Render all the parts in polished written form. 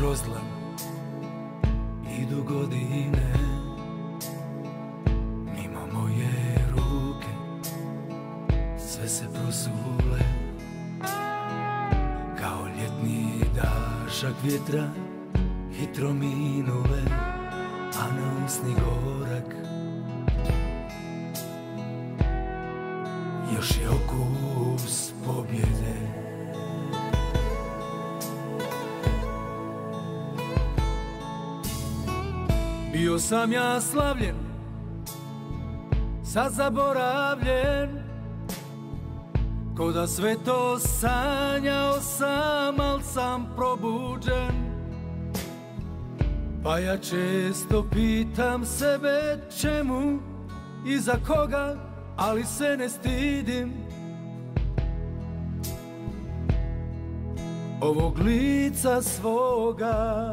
kroz dlan, idu godine mimo moje ruke, sve se prosule kao ljetni dašak vjetra, hitro minule, a na usni gorak još je okus pobjede. Bio sam ja slavljen, sad zaboravljen, ko da sve to sanjao sam, al sam probuđen. Pa ja često pitam sebe čemu i za koga, ali se ne stidim ovog lica svoga.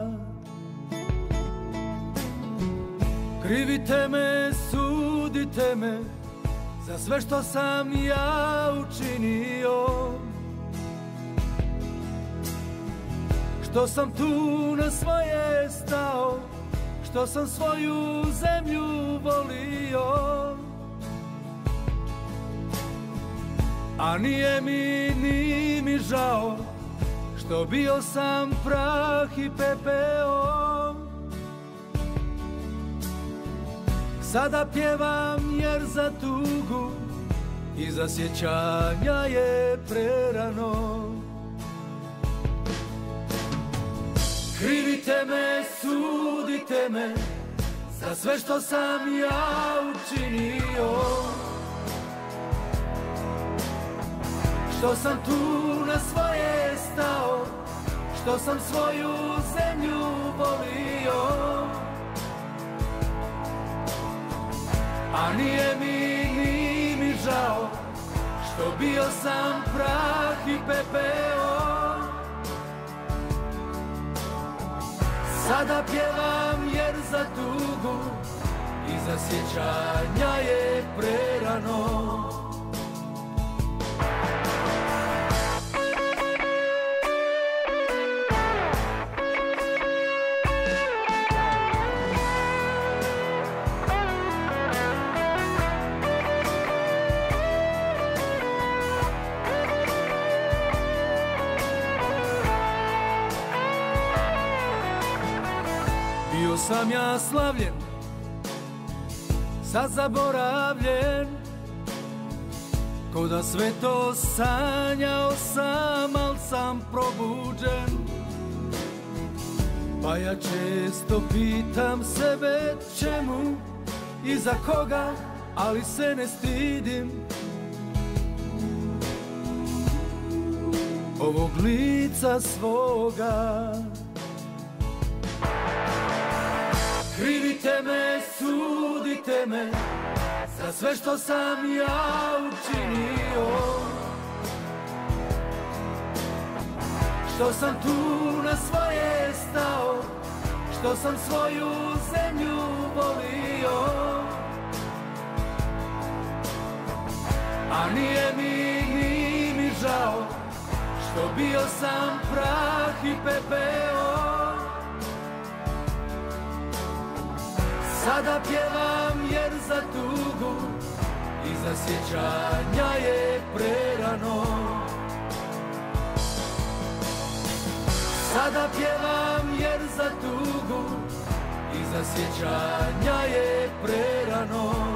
Krivite me, sudite me za sve što sam ja učinio, što sam tu na svoje stao, što sam svoju zemlju volio. A nije mi žao što bio sam prah i pepeo. Sada pjevam jer za tugu i za sjećanja je prerano. Krivite me, sudite me za sve što sam ja učinio, što sam tu na svoje stao, što sam svoju zemlju volio. A nije mi žao što bio sam prah i pepeo. Sada pjevam jer za tugu i za sjećanja je prerano. Bio sam ja slavljen, sad zaboravljen, ko da sve to sanjao sam, al sam probuđen. Pa ja često pitam sebe čemu i za koga, ali se ne stidim ovog lica svoga. Krivite me, sudite me za sve što sam ja učinio, što sam tu na svoje stao, što sam svoju zemlju volio. A nije mi žao što bio sam prah i pepeo. Sada pjevam jer za tugu i za sjećanja je prerano. Sada pjevam jer za tugu i za sjećanja je prerano.